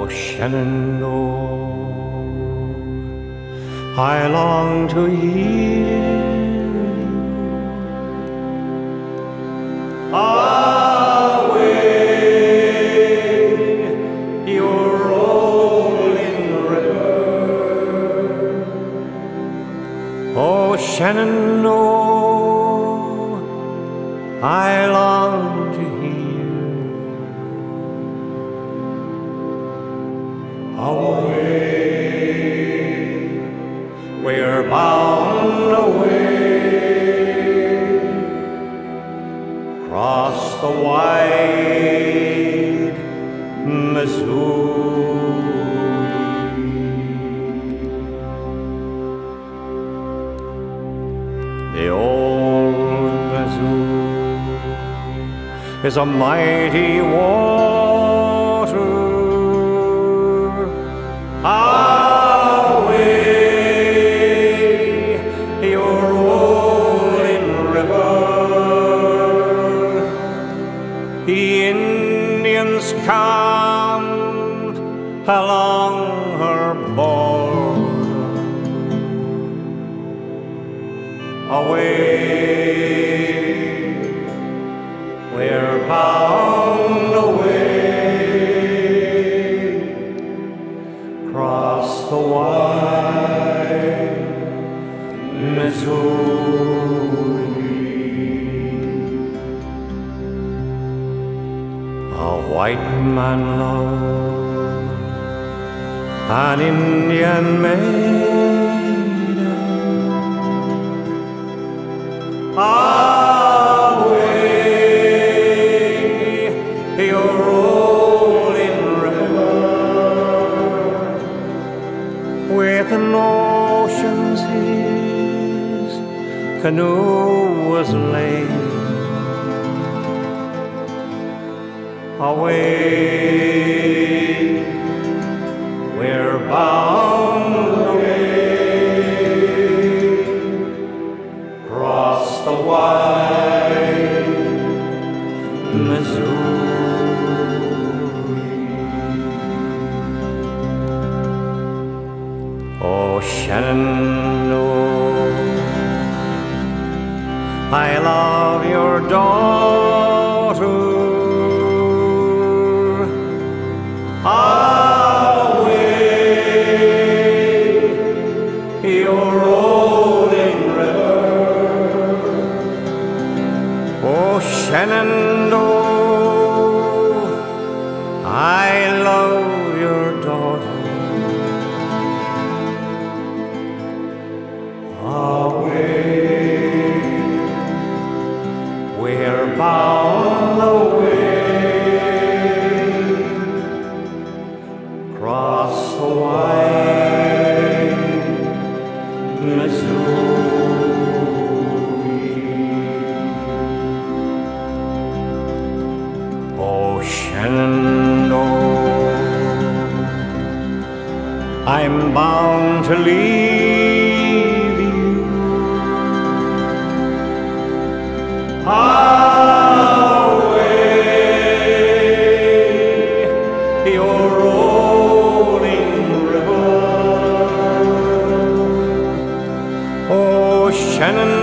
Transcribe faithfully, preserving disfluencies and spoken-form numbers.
Shenandoah, I long to hear you. Away, your rolling river. Oh, Shenandoah, I long to hear. Away, we're bound away, across the wide Missouri. The old Missouri is a mighty water. Away, your rolling river. The Indians camp along her border. Away, we're bound away, across the wide Missouri. A white man loved an Indian maiden. Away, your rolling river, with an ocean's his canoe was laid. Away, we're bound away, across the wide Missouri. Oh, Shenandoah, I love your daughter. Away, your rolling river. Oh, Shenandoah, I love your daughter. Away, we're bound away, across the wide Missouri. Oh, Shenandoah, I'm bound to leave you. Away, your rolling river. Oh, Shenandoah,